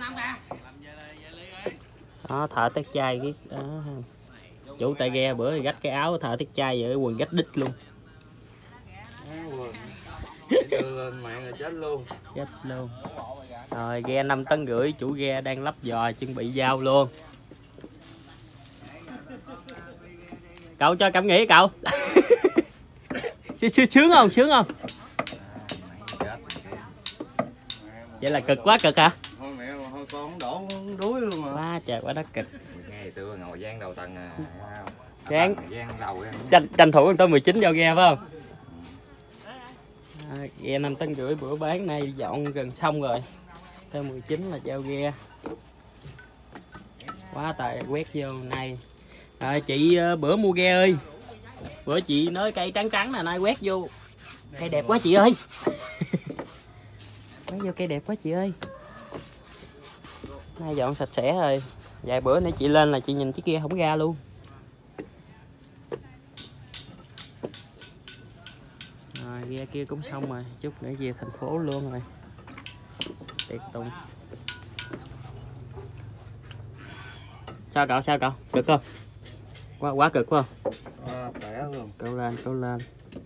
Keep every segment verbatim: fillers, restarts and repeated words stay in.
Đó, thợ tét chai cái đó. Chủ tay ghe bữa gách cái áo thợ tét chai vậy quần gách đít luôn. Đưa lên mạng là chết luôn. Chết luôn. Rồi ghe năm tấn rưỡi, chủ ghe đang lắp giò chuẩn bị giao luôn. Cậu cho cảm nghĩ cậu. Sướng không? Sướng không? Vậy là cực quá cực hả? Thôi mẹ thôi con đổ đuối luôn mà. Quá trời quá đất cực. Nghe tôi ngồi gian đầu tầng à. Gian gian đầu tranh, tranh thủ tới mười chín giao ghe phải không? À, ghe năm tấn rưỡi bữa bán nay dọn gần xong rồi. Tới mười chín là giao ghe. Quá tài quét vô này. À, chị bữa mua ghe ơi. Bữa chị nói cây trắng trắng nè, nay quét vô. Cây đẹp quá chị ơi. Quét vô cây đẹp quá chị ơi. Nay dọn sạch sẽ rồi. Vài bữa nữa chị lên là chị nhìn chiếc kia không ra luôn. Rồi ghe kia cũng xong rồi, chút nữa về thành phố luôn rồi. Tiệt tùng. Sao cậu, sao cậu? Cực không? Quá quá cực phải không? À, khỏe luôn. Câu lên, câu lên.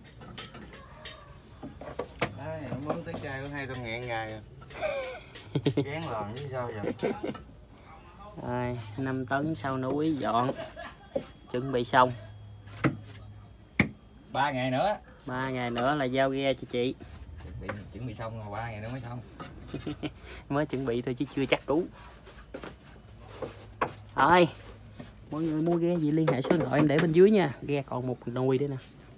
Đấy, món tét chai có hai trăm ngàn ngày rồi. Gán lần chứ sao vậy? Rồi, năm tấn sau núi dọn. Chuẩn bị xong. ba ngày nữa. ba ngày nữa là giao ghe cho chị. Chuẩn bị, chuẩn bị xong rồi ba ngày nữa mới xong. Mới chuẩn bị thôi chứ chưa chắc cú. Rồi, mọi người mua ghe gì liên hệ số điện thoại em để bên dưới nha. Ghe còn một đùi đấy nè.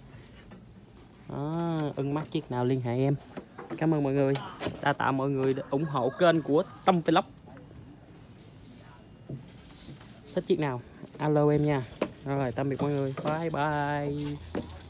Đó, ưng mắt chiếc nào liên hệ em. Cảm ơn mọi người. Đa tạ mọi người đã ủng hộ kênh của Tâm Vlog. Thích chiếc nào alo em nha. Rồi tạm biệt mọi người, bye bye.